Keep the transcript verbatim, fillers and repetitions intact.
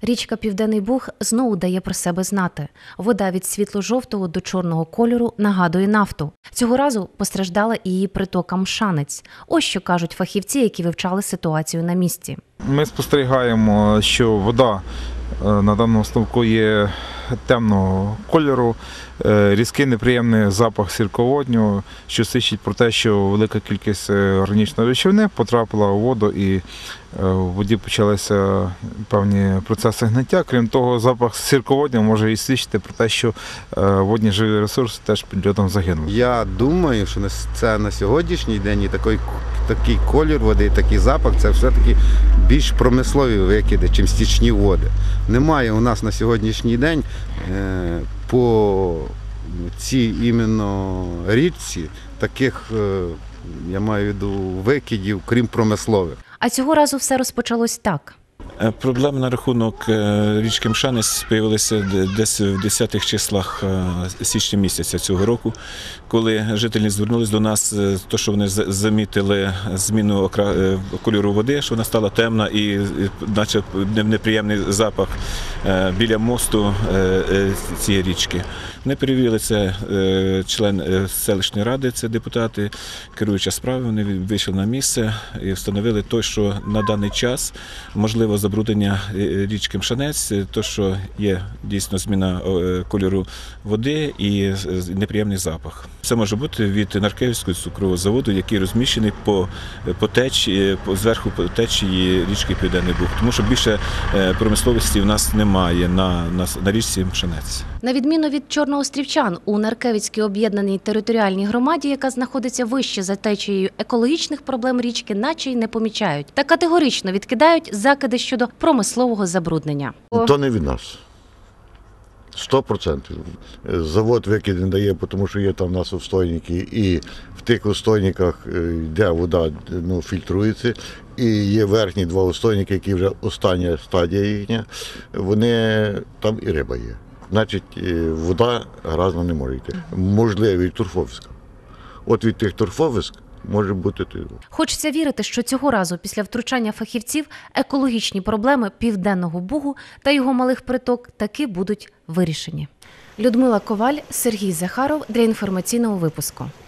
Річка Південний Буг знову дає про себе знати. Вода від світло-жовтого до чорного кольору нагадує нафту. Цього разу постраждала і її притока Мшанець. Ось що кажуть фахівці, які вивчали ситуацію на місці. Ми спостерігаємо, що вода на даному ставку є темного кольору, різкий неприємний запах сірководню, що свідчить про те, що велика кількість органічної речовини потрапила у воду і в воді почалися певні процеси гниття. Крім того, запах сірководню може і свідчити про те, що водні живі ресурси теж під льодом загинули. Я думаю, що це на сьогоднішній день і такий, такий колір води, такий запах – це все-таки більш промислові викиди, ніж стічні води. Немає у нас на сьогоднішній день е, по цій іменно річці таких, е, я маю в виду, викидів, крім промислових. А цього разу все розпочалось так. Проблеми на рахунок річки Мшанець з'явилися десь в десятих числах січня місяця цього року, коли жителі звернулись до нас, то що вони замітили зміну кольору води, що вона стала темна і наче неприємний запах біля мосту цієї річки. Вони перевірили, це член селищної ради, це депутати, керуюча справи, вони вийшли на місце і встановили те, що на даний час можливо забруднення річки Мшанець, то, що є дійсно зміна кольору води і неприємний запах. Це може бути від Наркевського цукрового заводу, який розміщений по, по течії, по, зверху по течії річки Південний Буг. Тому що більше промисловості в нас немає на, на, на річці Мшанець. На відміну від чорноострівчан, у Наркевицькій об'єднаній територіальній громаді, яка знаходиться вище за течією, екологічних проблем річки наче й не помічають. Та категорично відкидають закиди щодо промислового забруднення. То не від нас. Сто процентів. Завод викид не дає, тому що є там у нас устойники, і в тих устойниках йде вода, ну, фільтрується, і є верхні два устойники, які вже остання стадія їхня, вони, там і риба є. Значить, вода гразна не може йти. Можливо, і торфовиська. От від тих торфовиськ може бути. Хочеться вірити, що цього разу після втручання фахівців екологічні проблеми Південного Бугу та його малих приток таки будуть вирішені. Людмила Коваль, Сергій Захаров для інформаційного випуску.